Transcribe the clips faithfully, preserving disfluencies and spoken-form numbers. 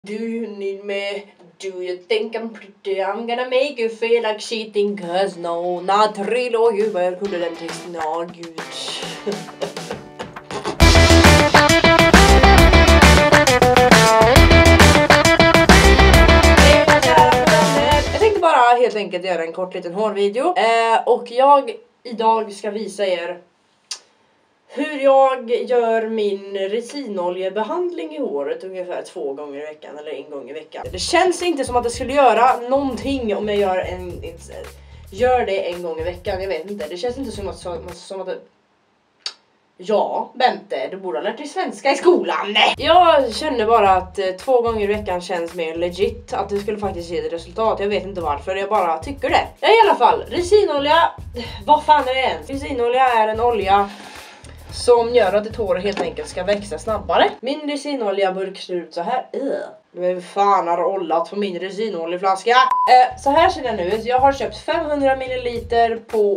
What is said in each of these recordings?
Do you need me? Do you think I'm pretty? I'm gonna make you feel like cheating, cause no, not real. Och gud vad jag kunde den texten. Ja, gud. Jag tänkte bara helt enkelt göra en kort liten hårvideo. Eh, och jag idag ska visa er hur jag gör min resinoljebehandling i håret ungefär två gånger i veckan eller en gång i veckan. Det känns inte som att det skulle göra någonting om jag gör, en, gör det en gång i veckan, jag vet inte. Det känns inte som att, som, som att det... Ja, Bente, du borde ha lärt dig svenska i skolan. Nej. Jag känner bara att eh, två gånger i veckan känns mer legit. Att det skulle faktiskt ge ett resultat. Jag vet inte varför, jag bara tycker det. Ja, i alla fall, resinolja. Vad fan är det ens? Resinolja är en olja som gör att ett hår helt enkelt ska växa snabbare. Min resinolja-burk ser ut så här. Du är fan har rollat på min resinoljeflaska. Eh, så här ser den ut. Jag har köpt femhundra milliliter på...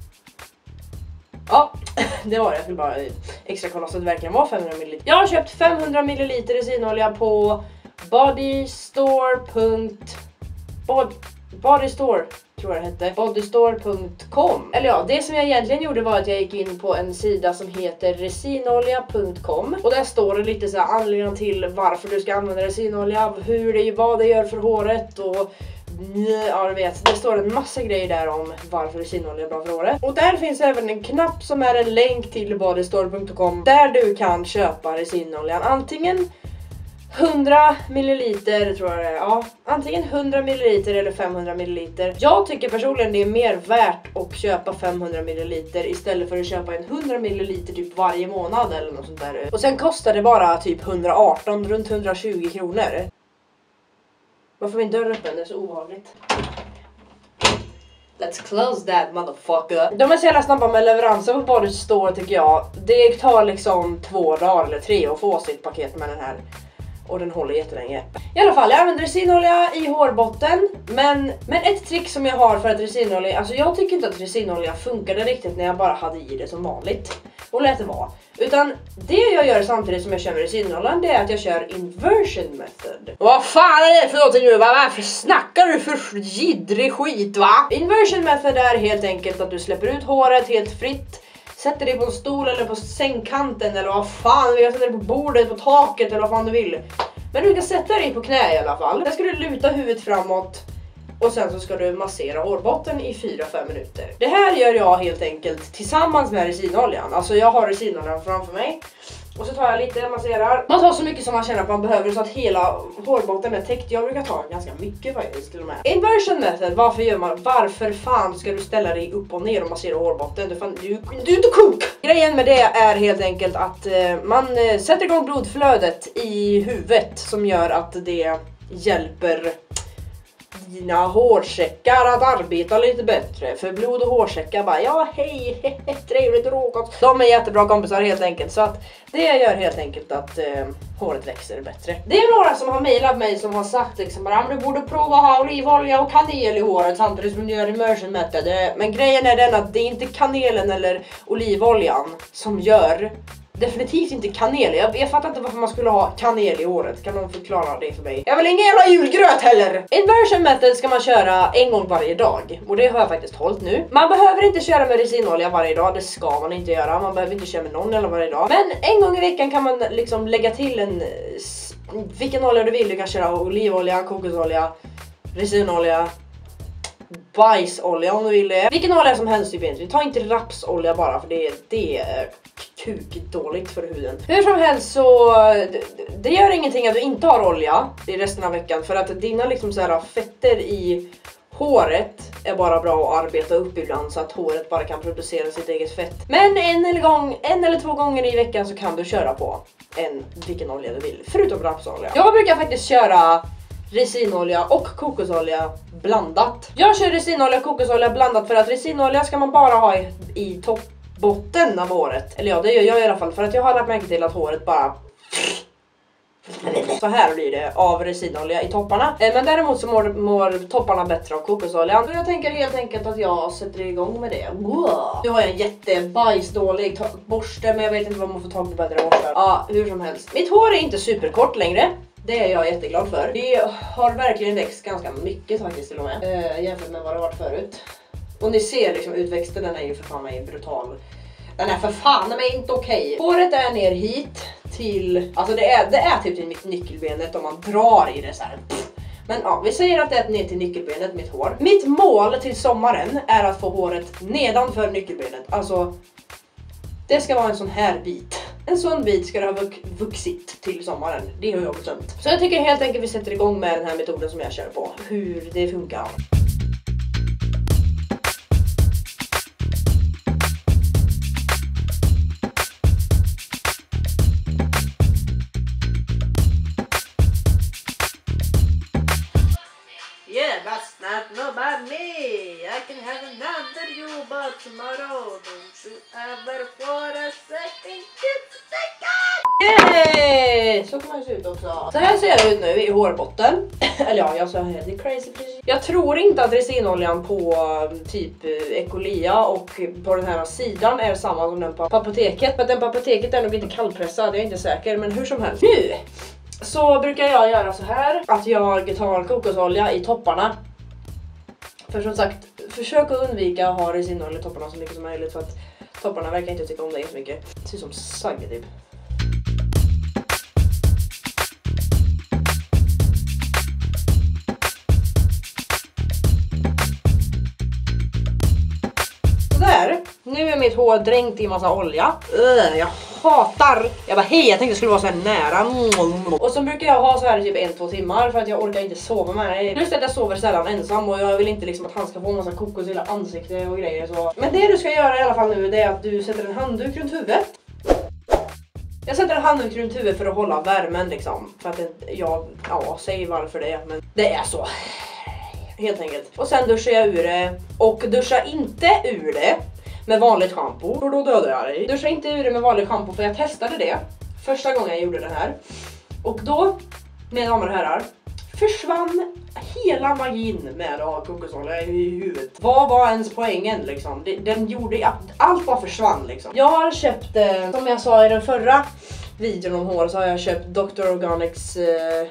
Ja, det var det. Jag skulle bara extra kolla så att det verkligen var femhundra milliliter. Jag har köpt femhundra milliliter resinolja på bodystore. Bod bodystore tror jag det hette. bodystore punkt com. Eller ja, det som jag egentligen gjorde var att jag gick in på en sida som heter resinolja punkt com. Och där står det lite så här anledningar till varför du ska använda resinolja, hur det, vad det gör för håret och... Ja, du vet, det står en massa grejer där om varför resinolja är bra för håret. Och där finns även en knapp som är en länk till bodystore punkt com där du kan köpa resinoljan. Antingen hundra milliliter tror jag det är. Ja, antingen hundra milliliter eller femhundra milliliter. Jag tycker personligen det är mer värt att köpa femhundra milliliter istället för att köpa en hundra milliliter typ varje månad eller något sånt där. Och sen kostar det bara typ hundraarton, runt hundratjugo kronor. Varför är min dörr öppen? Det är så obehagligt. Let's close that motherfucker. De är så jävla snabba med leveranser på Bodystore tycker jag. Det tar liksom två dagar eller tre att få sitt paket med den här. Och den håller jättelänge. I alla fall, jag använder resinolja i hårbotten. Men, men ett trick som jag har för att resinolja... Alltså jag tycker inte att resinolja funkade riktigt när jag bara hade i det som vanligt. Och lät det vara. Utan det jag gör samtidigt som jag kör med resinoljan, det är att jag kör inversion method. Vad fan är det för någonting nu? Varför snackar du för jiddrig skit va? Inversion method är helt enkelt att du släpper ut håret helt fritt. Sätter dig på en stol eller på sängkanten eller vad fan, jag sätter dig på bordet, på taket eller vad fan du vill. Men du kan sätta dig på knä i alla fall. Där ska du luta huvudet framåt och sen så ska du massera hårbotten i fyra till fem minuter. Det här gör jag helt enkelt tillsammans med resinoljan. Alltså jag har resinoljan framför mig. Och så tar jag lite, masserar. Man tar så mycket som man känner att man behöver så att hela hårbotten är täckt. Jag brukar ta ganska mycket faktiskt till och med. Inversion method, varför gör man? Varför fan ska du ställa dig upp och ner och massera hårbotten? Du, fan, du, du är inte kok! Grejen med det är helt enkelt att eh, man eh, sätter igång blodflödet i huvudet som gör att det hjälper dina hårsäckar att arbeta lite bättre. För blod och hårsäckar bara, ja hej, trevligt och råkat. De är jättebra kompisar helt enkelt. Så att det gör helt enkelt att eh, håret växer bättre. Det är några som har mejlat mig som har sagt liksom bara, du borde prova att ha olivolja och kanel i håret samtidigt som du gör immersion method. Men grejen är den att det är inte kanelen eller olivoljan som gör... Definitivt inte kanel. Jag, jag fattar inte varför man skulle ha kanel i håret. Kan någon förklara det för mig? Jag vill ingen jävla julgröt heller! Inversion method ska man köra en gång varje dag. Och det har jag faktiskt hållit nu. Man behöver inte köra med resinolja varje dag. Det ska man inte göra. Man behöver inte köra med någon eller varje dag. Men en gång i veckan kan man liksom lägga till en... Vilken olja du vill. Du kan köra olivolja, kokosolja, resinolja, bajsolja om du vill det. Vilken olja som helst typ egentligen. Ta inte rapsolja bara för det, det är kukdåligt för huden. Hur som helst så det, det gör ingenting att du inte har olja i resten av veckan för att dina liksom så här fetter i håret är bara bra att arbeta upp ibland så att håret bara kan producera sitt eget fett. Men en eller, gång, en eller två gånger i veckan så kan du köra på en vilken olja du vill förutom rapsolja. Jag brukar faktiskt köra resinolja och kokosolja blandat. Jag kör resinolja och kokosolja blandat för att resinolja ska man bara ha i, i toppbotten av håret. Eller ja, det gör jag i alla fall för att jag har lagt märke till att håret bara... Så här blir det av resinolja i topparna. Men däremot så mår, mår topparna bättre av kokosoljan. Så jag tänker helt enkelt att jag sätter igång med det. Wow. Nu har jag en jättebajsdålig borste men jag vet inte vad man får tag på bättre borstar. Ja, hur som helst. Mitt hår är inte superkort längre. Det är jag jätteglad för. Det har verkligen växt ganska mycket faktiskt till och med. Eh, jämfört med vad det varit förut. Och ni ser liksom utväxten, den är ju för fan mig brutal. Den är för fan mig inte okej. Okay. Håret är ner hit till, alltså det är, det är typ till mitt nyckelbenet om man drar i det så här. Men ja, vi säger att det är ner till nyckelbenet, mitt hår. Mitt mål till sommaren är att få håret nedanför nyckelbenet. Alltså, det ska vara en sån här bit. En sån bit ska det ha vux vuxit till sommaren. Det har jag bestämt. Så jag tycker helt enkelt vi sätter igång med den här metoden som jag kör på. Hur det funkar. Yeah, that's not no about me. I can have another you but tomorrow. Don't you ever for a second get second. Yay! Så kan man se ut också. Så här ser det ut nu i hårbotten. Eller ja, jag sa här, det är crazy. Jag tror inte att resinoljan på typ Ecolia och på den här sidan är samma som den på apoteket. Men den på apoteket är nog inte kallpressad, jag är inte säker. Men hur som helst. Nu! Så brukar jag göra så här att jag tar kokosolja i topparna. För som sagt, försök att undvika att ha resinolja i topparna så mycket som möjligt för att topparna verkar inte tycka om det så mycket. Det ser ut som sagg typ. Sådär, nu är mitt hår dränkt i massa olja. Ugh, jag hatar. Jag bara hej, jag tänkte det skulle vara så här nära. Och så brukar jag ha så här typ en, två timmar för att jag orkar inte sova med det. Just att jag sover sällan ensam och jag vill inte liksom att han ska få en massa kokos i hela ansikte och grejer så. Men det du ska göra i alla fall nu, det är att du sätter en handduk runt huvudet. Jag sätter en handduk runt huvudet för att hålla värmen liksom. För att jag, ja, säg varför det är, men det är så. Helt enkelt. Och sen duschar jag ur det. Och duscha inte ur det med vanligt shampoo, för då dödar jag dig. Duscha inte ur det med vanligt shampoo, för jag testade det första gången jag gjorde det här. Och då, mina damer och herrar, försvann hela magin med att ha kokosolja i huvudet. Vad var ens poängen liksom? Den gjorde att allt bara försvann liksom. Jag har köpt, eh, som jag sa i den förra videon om hår, så har jag köpt doktor Organics eh,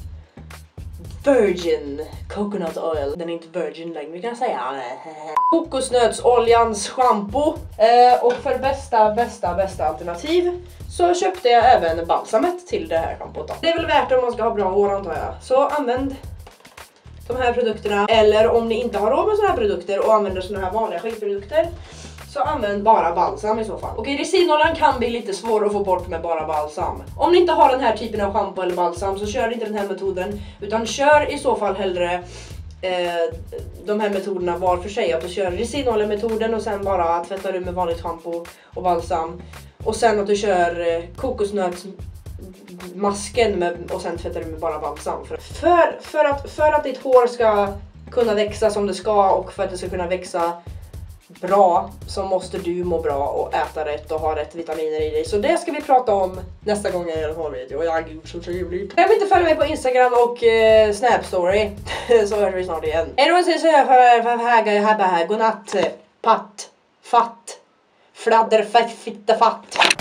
Virgin Coconut Oil. Den är inte virgin längre, vi kan säga. Kokosnötsoljans shampoo. Eh, och för bästa, bästa, bästa alternativ så köpte jag även balsamet till det här schampot. Det är väl värt om man ska ha bra hår antar jag. Så använd de här produkterna. Eller om ni inte har råd med såna här produkter och använder såna här vanliga skitprodukter, så använd bara balsam i så fall. Okej, resinoljan kan bli lite svår att få bort med bara balsam. Om ni inte har den här typen av shampoo eller balsam så kör inte den här metoden. Utan kör i så fall hellre eh, de här metoderna var för sig. Att du kör resinolja-metoden och sen bara tvättar du med vanligt shampoo och balsam. Och sen att du kör eh, kokosnötsmasken med, och sen tvättar du med bara balsam. För, för, för, att, för att ditt hår ska kunna växa som det ska och för att det ska kunna växa bra så måste du må bra och äta rätt och ha rätt vitaminer i dig. Så det ska vi prata om nästa gång jag gör en hårvideo. Och jag gud så trevligt. Glöm inte följa mig på Instagram och uh, Snap Story. Så hörs vi snart igen. Är det vad jag säger för godnatt, patt, fatt, fladder, fett, fitta, fatt.